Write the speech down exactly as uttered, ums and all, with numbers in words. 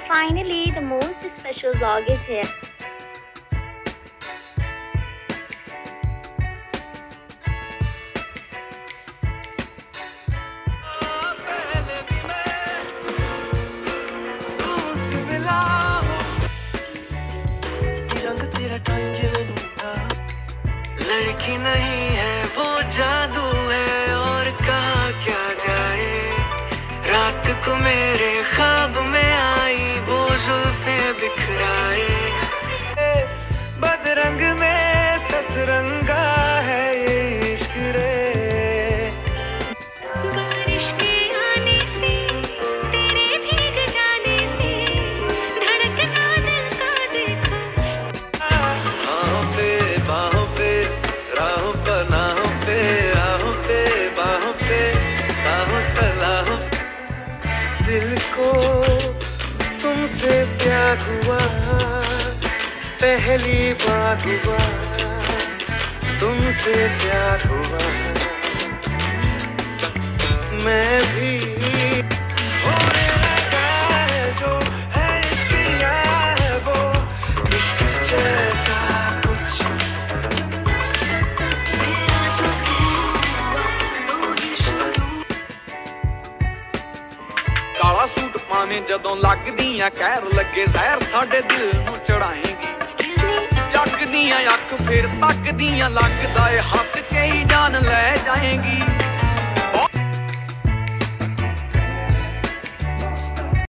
finally, the most special vlog is here. लड़की नहीं है वो जादू है और कहा क्या जाए। रात को मेरे ख्वाब में आई वो जुल्फे बिखराए। बदरंग में सतरंगा है ये इश्क रे। बारिश के आने से तेरे भीग जाने से धड़कना दिल का देखो। बाहों पे बाहों पे राहों पनाहों पे राहों पे बाहों पे साहों सलाहों। दिल को तुमसे प्यार हुआ पहली बार हुआ तुमसे प्यार हुआ। मैं भी होने लगा है जो है इश्क यार है वो इश्क जैसा कुछ। मेरा जो हुआ तो ही शुरू। काला सूट पावे जदों लगदियां कहर लगे जहर साडे दिल नूं चढ़ाएंगी। जगदियां अख फिर तकदियां लगदा ए हंस के ही जान ले जाएंगी।